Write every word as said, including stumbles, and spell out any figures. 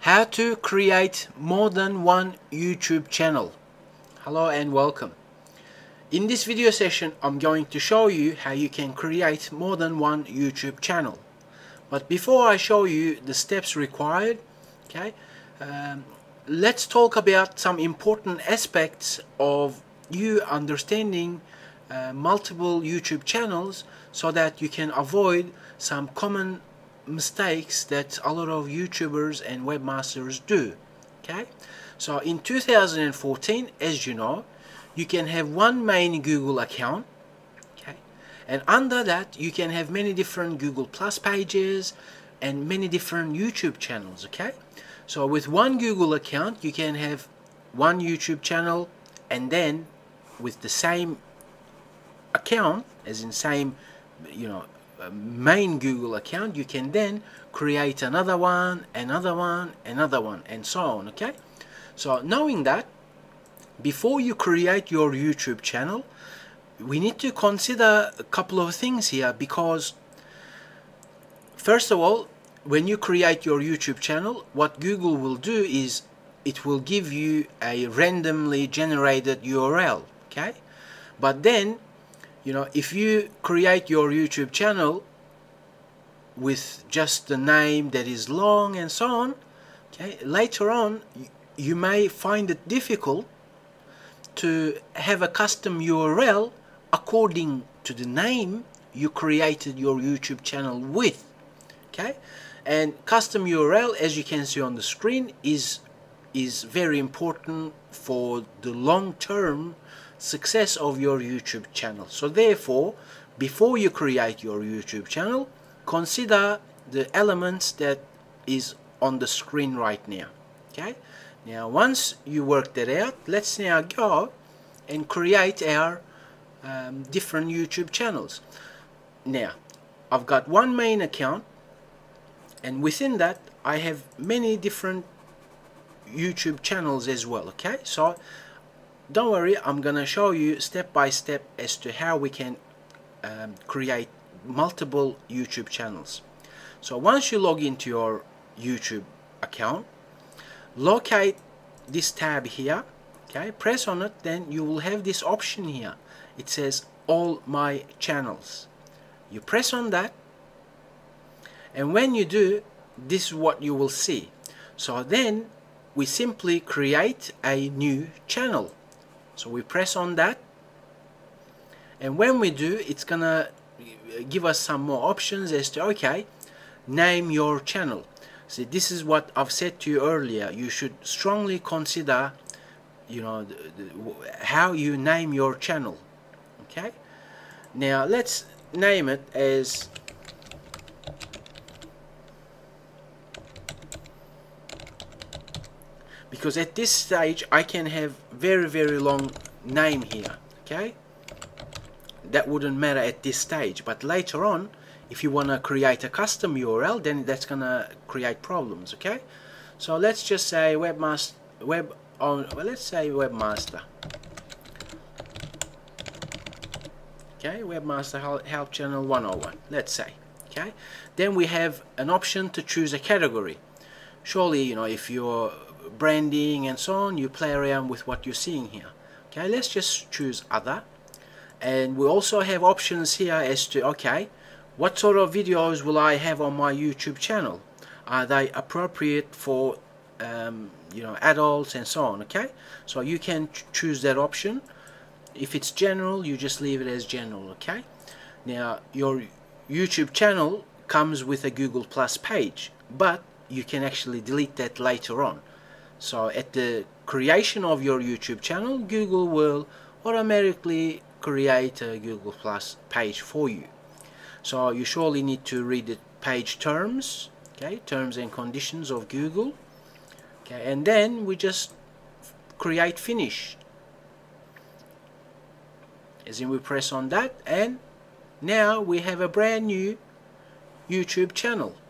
How to create more than one YouTube channel. Hello and welcome. In this video session I'm going to show you how you can create more than one YouTube channel. But before I show you the steps required, okay, um, let's talk about some important aspects of you understanding uh, multiple YouTube channels so that you can avoid some common mistakes that a lot of YouTubers and webmasters do. Okay, so in two thousand fourteen, as you know, you can have one main Google account, okay, and under that you can have many different Google Plus pages and many different YouTube channels. Okay, so with one Google account you can have one YouTube channel, and then with the same account, as in same, you know, main Google account, you can then create another one, another one, another one, and so on. Okay, so knowing that, before you create your YouTube channel, we need to consider a couple of things here, because first of all, when you create your YouTube channel, what Google will do is it will give you a randomly generated U R L. Okay, but then, you know, if you create your YouTube channel with just the name that is long and so on, okay, later on you may find it difficult to have a custom U R L according to the name you created your YouTube channel with. Okay, and custom U R L, as you can see on the screen, is is very important for the long-term success of your YouTube channel. So therefore, before you create your YouTube channel, consider the elements that is on the screen right now. Okay, now once you work that out, let's now go and create our um, different YouTube channels. Now I've got one main account, and within that I have many different YouTube channels as well. Okay, so don't worry, I'm gonna show you step by step as to how we can um, create multiple YouTube channels. So once you log into your YouTube account, locate this tab here, okay, press on it, then you will have this option here. It says all my channels. You press on that, and when you do, this is what you will see. So then we simply create a new channel. So we press on that, and when we do, it's gonna give us some more options as to, okay, name your channel. See, this is what I've said to you earlier. You should strongly consider, you know, the, the, how you name your channel. Okay, now let's name it as because at this stage I can have very very long name here. Okay, that wouldn't matter at this stage, but later on, if you want to create a custom U R L, then that's gonna create problems. Okay, so let's just say webmaster web on well, let's say webmaster. Okay, webmaster help, help channel one oh one, let's say. Okay, then we have an option to choose a category. Surely, you know, if you're branding and so on, you play around with what you're seeing here. Okay, let's just choose other, and we also have options here as to, okay, what sort of videos will I have on my YouTube channel? Are they appropriate for um, you know, adults and so on? Okay, so you can ch choose that option. If it's general, you just leave it as general. Okay, now your YouTube channel comes with a Google Plus page, but you can actually delete that later on. So at the creation of your YouTube channel, Google will automatically create a Google Plus page for you. So you surely need to read the page terms, okay, terms and conditions of Google. Okay, and then we just create finish. As in, we press on that, and now we have a brand new YouTube channel.